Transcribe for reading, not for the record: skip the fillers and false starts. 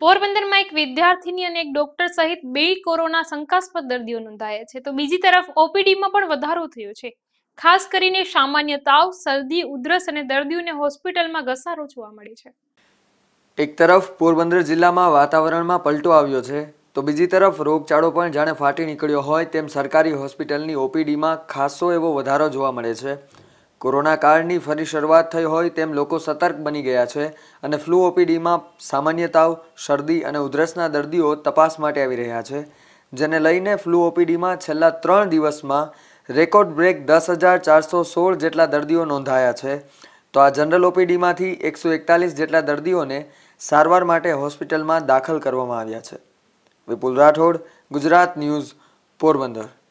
પોરબંદરમાં એક વિદ્યાર્થીની અને એક ડોક્ટર સહિત 2 કોરોના શંકાસ્પદ દર્દીઓ નોંધાયા છે, તો બીજી તરફ ઓપીડીમાં પણ વધારો થયો છે। ખાસ કરીને સામાન્ય તાવ, શરદી, ઉધરસ અને દર્દીઓને હોસ્પિટલમાં ઘસારો જોવા મળે છે। એક તરફ પોરબંદર જિલ્લામાં વાતાવરણમાં પલટો આવ્યો છે, તો બીજી તરફ રોગચાળો પણ જાણે ફાટી નીકળ્યો હોય તેમ સરકારી હોસ્પિટલની ઓપીડીમાં ખાસો એવો વધારો જોવા મળે છે। કોરોના કાળની ફરી શરૂઆત થઈ હોય તેમ લોકો સતર્ક બની ગયા છે અને ફ્લૂ ઓપીડીમાં સામાન્ય તાવ, શરદી અને ઉધરસના દર્દીઓ તપાસ માટે આવી રહ્યા છે, જેને લઈને ફ્લૂ ઓપીડીમાં છેલ્લા 3 દિવસમાં રેકોર્ડ બ્રેક 10,416 જેટલા દર્દીઓ નોંધાયા છે। તો આ જનરલ ઓપીડીમાંથી 141 જેટલા દર્દીઓને સારવાર માટે હોસ્પિટલમાં દાખલ કરવામાં આવ્યા છે। વિપુલ રાઠોડ, ગુજરાત ન્યૂઝ, પોરબંદર।